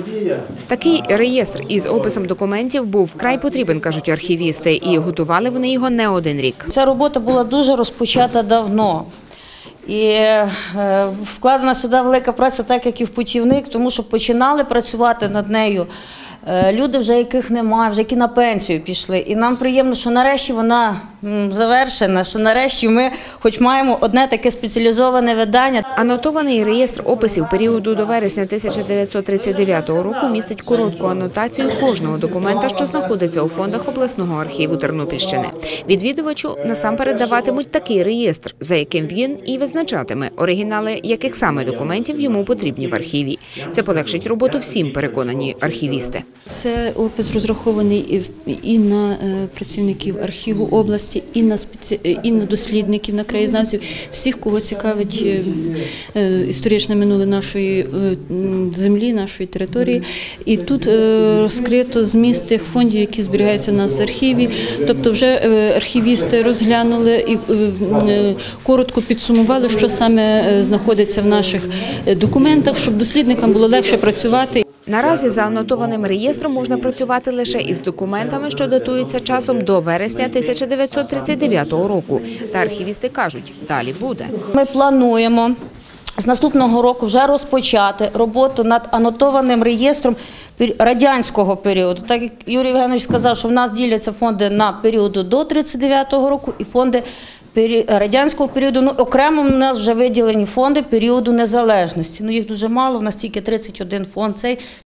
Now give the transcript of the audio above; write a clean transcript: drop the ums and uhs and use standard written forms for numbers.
Такий реєстр із описом документів був вкрай потрібен, кажуть архівісти, і готували вони його не один рік. Ця робота була дуже розпочата давно. І вкладена сюди велика праця, так як і в путівник, тому що починали працювати над нею люди, вже яких немає, вже які на пенсію пішли. І нам приємно, що нарешті вона завершена, що нарешті ми хоч маємо одне таке спеціалізоване видання. Анотований реєстр описів періоду до вересня 1939 року містить коротку анотацію кожного документа, що знаходиться у фондах обласного архіву Тернопільщини. Відвідувачу насамперед даватимуть такий реєстр, за яким він і визначатиме оригінали, яких саме документів йому потрібні в архіві. Це полегшить роботу всім, переконані архівісти. Це опис розрахований і на працівників архіву області, і на дослідників, на краєзнавців, всіх, кого цікавить історичне минуле нашої землі, нашої території. І тут розкрито зміст тих фондів, які зберігаються у нас в архіві. Тобто вже архівісти розглянули і коротко підсумували, що саме знаходиться в наших документах, щоб дослідникам було легше працювати. Наразі за анотованим реєстром можна працювати лише із документами, що датуються часом до вересня 1939 року. Та архівісти кажуть, далі буде. Ми плануємо з наступного року вже розпочати роботу над анотованим реєстром радянського періоду. Так як Юрій Євгенович сказав, що в нас діляться фонди на періоду до 1939 року і фонди радянського періоду. Окремо в нас вже виділені фонди періоду незалежності. Їх дуже мало, в нас тільки 31 фонд.